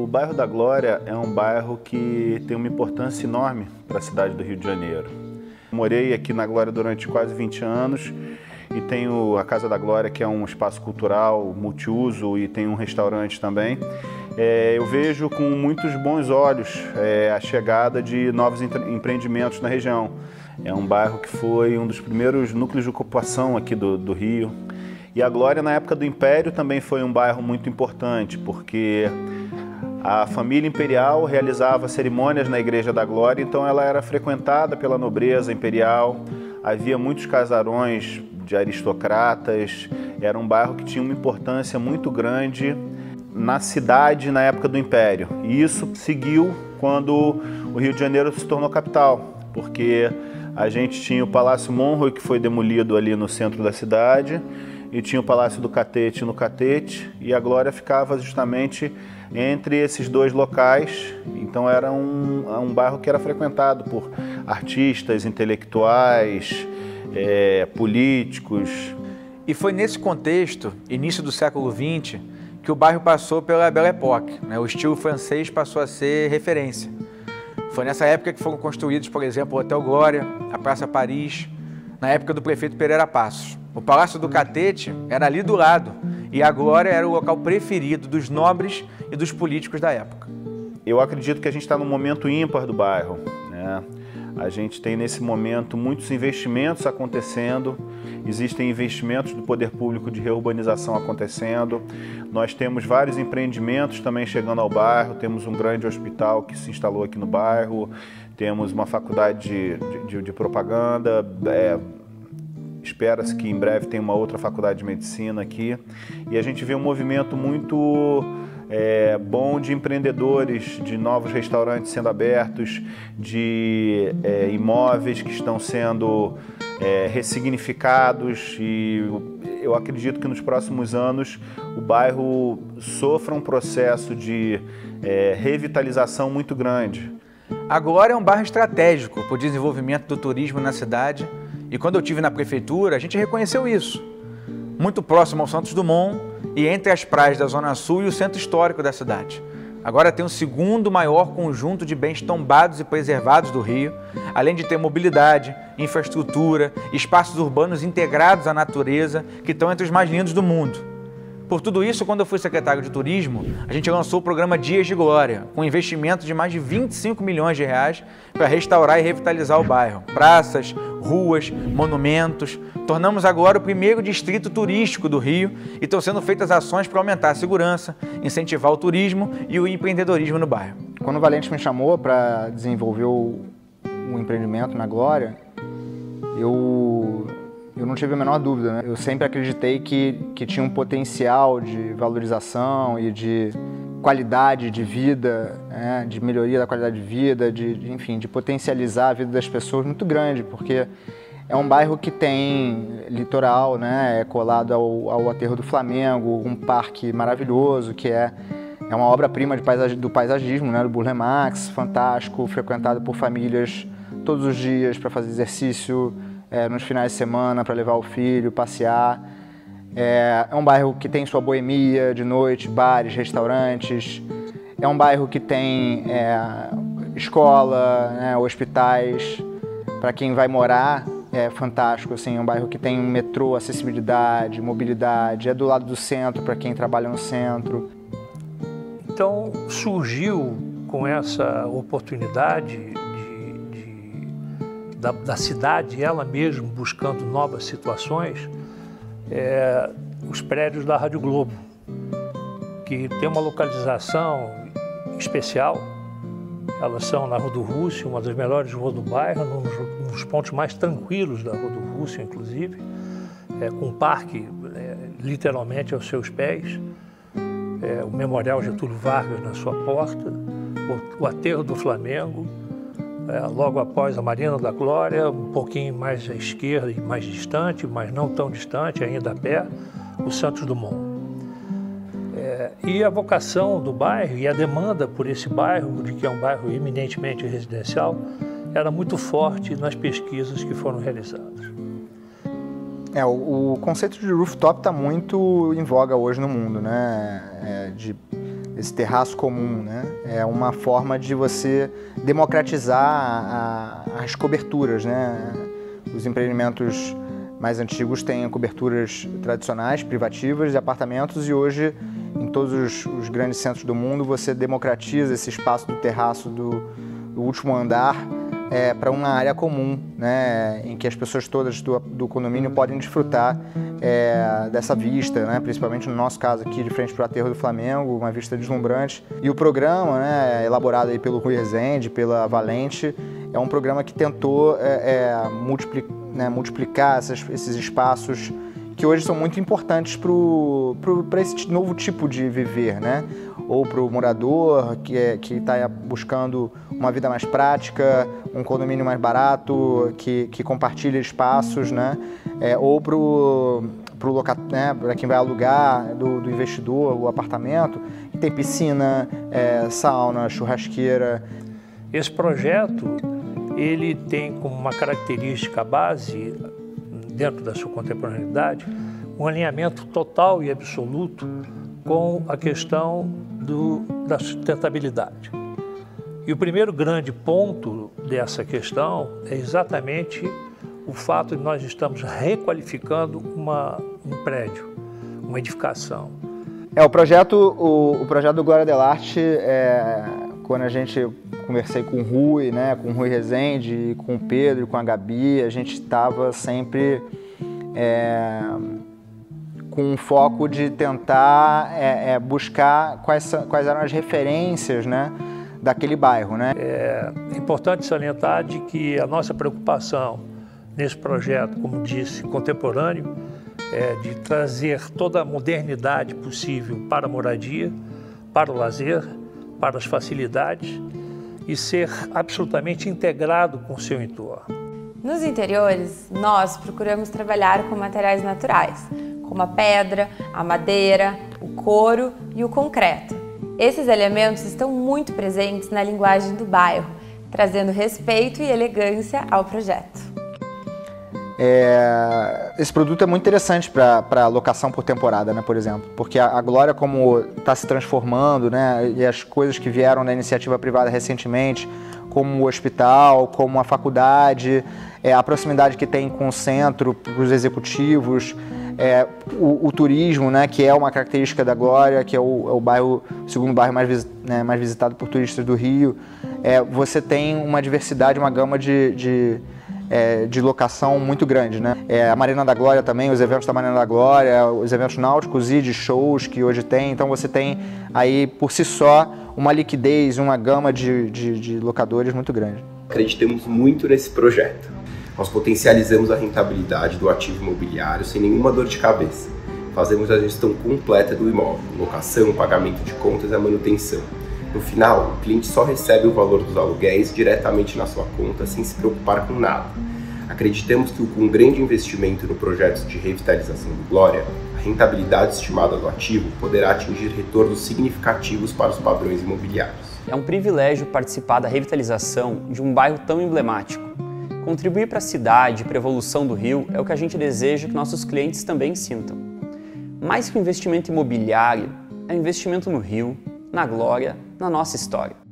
bairro da Glória é um bairro que tem uma importância enorme para a cidade do Rio de Janeiro. Morei aqui na Glória durante quase 20 anos e tenho a Casa da Glória, que é um espaço cultural multiuso, e tem um restaurante também. Eu vejo com muitos bons olhos a chegada de novos empreendimentos na região. É um bairro que foi um dos primeiros núcleos de ocupação aqui do Rio. E a Glória, na época do Império, também foi um bairro muito importante, porque a família imperial realizava cerimônias na Igreja da Glória, então ela era frequentada pela nobreza imperial, havia muitos casarões de aristocratas, era um bairro que tinha uma importância muito grande na cidade na época do Império. E isso seguiu quando o Rio de Janeiro se tornou capital, porque a gente tinha o Palácio Monroe, que foi demolido ali no centro da cidade, e tinha o Palácio do Catete no Catete, e a Glória ficava justamente entre esses dois locais. Então era um bairro que era frequentado por artistas, intelectuais, políticos. E foi nesse contexto, início do século XX, que o bairro passou pela Belle Époque, né? O estilo francês passou a ser referência. Foi nessa época que foram construídos, por exemplo, o Hotel Glória, a Praça Paris, na época do prefeito Pereira Passos. O Palácio do Catete era ali do lado, e a Glória era o local preferido dos nobres e dos políticos da época. Eu acredito que a gente está num momento ímpar do bairro, né? A gente tem nesse momento muitos investimentos acontecendo, existem investimentos do poder público de reurbanização acontecendo, nós temos vários empreendimentos também chegando ao bairro, temos um grande hospital que se instalou aqui no bairro, temos uma faculdade de propaganda, espera-se que em breve tenha uma outra faculdade de medicina aqui, e a gente vê um movimento muito bom de empreendedores, de novos restaurantes sendo abertos, de imóveis que estão sendo ressignificados, e eu acredito que nos próximos anos o bairro sofra um processo de revitalização muito grande. A Glória é um bairro estratégico para o desenvolvimento do turismo na cidade, e quando eu estive na prefeitura a gente reconheceu isso. Muito próximo ao Santos Dumont e entre as praias da Zona Sul e o centro histórico da cidade. Agora tem o segundo maior conjunto de bens tombados e preservados do Rio, além de ter mobilidade, infraestrutura, espaços urbanos integrados à natureza, que estão entre os mais lindos do mundo. Por tudo isso, quando eu fui secretário de Turismo, a gente lançou o programa Dias de Glória, com investimento de mais de 25 milhões de reais para restaurar e revitalizar o bairro. Praças, ruas, monumentos. Tornamos agora o primeiro distrito turístico do Rio e estão sendo feitas ações para aumentar a segurança, incentivar o turismo e o empreendedorismo no bairro. Quando o Valente me chamou para desenvolver o empreendimento na Glória, eu não tive a menor dúvida, né? Eu sempre acreditei que tinha um potencial de valorização e de qualidade de vida, né? De melhoria da qualidade de vida, enfim, de potencializar a vida das pessoas muito grande, porque é um bairro que tem litoral, né? É colado ao Aterro do Flamengo, um parque maravilhoso que é uma obra-prima do paisagismo, né? Do Burle Marx, fantástico, frequentado por famílias todos os dias para fazer exercício, nos finais de semana, para levar o filho, passear. É um bairro que tem sua boemia de noite, bares, restaurantes. É um bairro que tem escola, né, hospitais. Para quem vai morar, é fantástico. Assim, é um bairro que tem metrô, acessibilidade, mobilidade. É do lado do centro, para quem trabalha no centro. Então, surgiu com essa oportunidade da cidade, ela mesma buscando novas situações, os prédios da Rádio Globo, que tem uma localização especial. Elas são na Rua do Rússio, uma das melhores ruas do bairro, num dos pontos mais tranquilos da Rua do Rússio, inclusive, com um parque literalmente aos seus pés, o Memorial Getúlio Vargas na sua porta, o Aterro do Flamengo, logo após a Marina da Glória, um pouquinho mais à esquerda e mais distante, mas não tão distante, ainda a pé, o Santos Dumont. E a vocação do bairro e a demanda por esse bairro, de que é um bairro eminentemente residencial, era muito forte nas pesquisas que foram realizadas. O conceito de rooftop está muito em voga hoje no mundo, né? esse terraço comum, né? É uma forma de você democratizar as coberturas, né? Os empreendimentos mais antigos têm coberturas tradicionais, privativas, de apartamentos, e hoje, em todos os grandes centros do mundo, você democratiza esse espaço do terraço do último andar para uma área comum, né, em que as pessoas todas do condomínio podem desfrutar dessa vista, né, principalmente no nosso caso aqui de frente para o Aterro do Flamengo, uma vista deslumbrante. E o programa, né, elaborado aí pelo Rui Rezende, pela Valente, é um programa que tentou multiplicar esses espaços que hoje são muito importantes para esse novo tipo de viver, né? Ou para o morador que está buscando uma vida mais prática, um condomínio mais barato, que compartilha espaços, né? Ou para quem vai alugar do investidor o apartamento, que tem piscina, sauna, churrasqueira. Esse projeto ele tem como uma característica base, dentro da sua contemporaneidade, um alinhamento total e absoluto com a questão da sustentabilidade. E o primeiro grande ponto dessa questão é exatamente o fato de nós estamos requalificando um prédio, uma edificação. O projeto do Glória Delarte, quando conversei com o Rui, né, com o Rui Rezende, com o Pedro, com a Gabi, a gente estava sempre com um foco de tentar buscar quais eram as referências, né, daquele bairro, né? É importante salientar de que a nossa preocupação nesse projeto, como disse, contemporâneo, é de trazer toda a modernidade possível para a moradia, para o lazer, para as facilidades e ser absolutamente integrado com o seu entorno. Nos interiores, nós procuramos trabalhar com materiais naturais, como a pedra, a madeira, o couro e o concreto. Esses elementos estão muito presentes na linguagem do bairro, trazendo respeito e elegância ao projeto. Esse produto é muito interessante para locação por temporada, né, por exemplo, porque a Glória, como está se transformando, né, e as coisas que vieram da iniciativa privada recentemente, como o hospital, como a faculdade, a proximidade que tem com o centro, para os executivos, o turismo, né, que é uma característica da Glória, que é o segundo bairro mais visitado por turistas do Rio. Você tem uma diversidade, uma gama de locação muito grande, né? A Marina da Glória também, os eventos da Marina da Glória, os eventos náuticos e de shows que hoje tem. Então você tem aí, por si só, uma liquidez, uma gama de locadores muito grande. Acreditamos muito nesse projeto. Nós potencializamos a rentabilidade do ativo imobiliário sem nenhuma dor de cabeça. Fazemos a gestão completa do imóvel, locação, pagamento de contas e a manutenção. No final, o cliente só recebe o valor dos aluguéis diretamente na sua conta, sem se preocupar com nada. Acreditamos que com um grande investimento no projeto de revitalização do Glória, a rentabilidade estimada do ativo poderá atingir retornos significativos para os padrões imobiliários. É um privilégio participar da revitalização de um bairro tão emblemático. Contribuir para a cidade e para a evolução do Rio é o que a gente deseja que nossos clientes também sintam. Mais que um investimento imobiliário, é um investimento no Rio, na Glória, na nossa história.